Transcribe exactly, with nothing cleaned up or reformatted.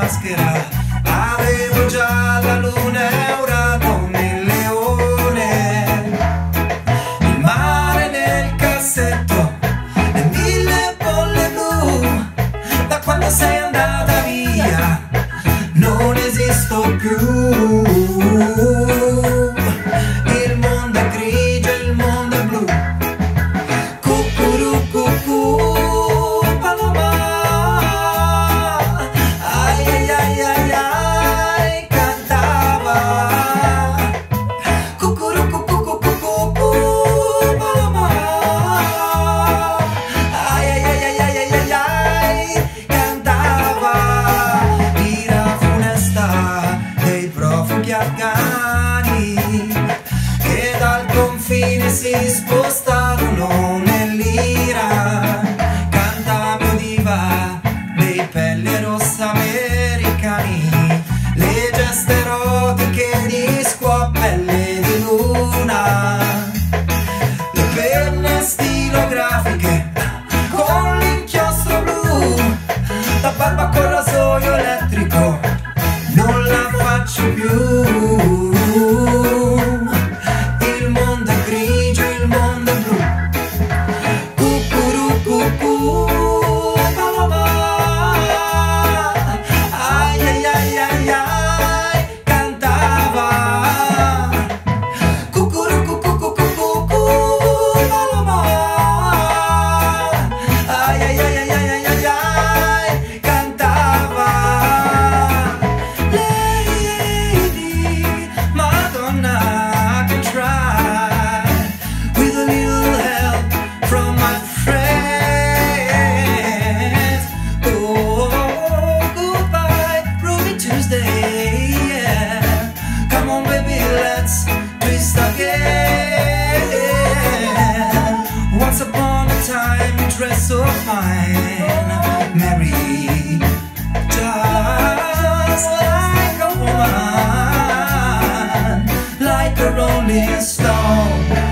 maschera, avevo già la luna e un drago nel leone, il mare nel cassetto, le mille bolle blu. Da quando sei andata via non esisto più. Il mondo è grigio, il mondo è blu. Cucurucucù, Paloma. Ai ai ai ai ai, cantava. Cucurucucucucucu, Paloma. Ai ai ai ai ai ai ai, cantava. L'ira funesta dei profughi afghani che dal confine si spostarono nell'Iran. Canta mio diva dei pelle rossa americani, le gesta erotiche di squaw pelle di luna, le penne stilografiche con l'inchiostro blu, la barba col rasoio elettrico non la faccio più. Il mondo è grigio, il mondo è blu. Cucurucucù, Paloma. Ai ai ai ai ai, cantava. Cucurucucucucucu, Paloma. Ai ai ai ai ai ai ai, cantava. Lady, Madonna, I can try with a little help from my friends. Oh, goodbye, Ruby Tuesday, yeah. Come on, baby, let's twist again. Once upon a time, you dressed so fine, Mary, just like a woman, like a rolling stone.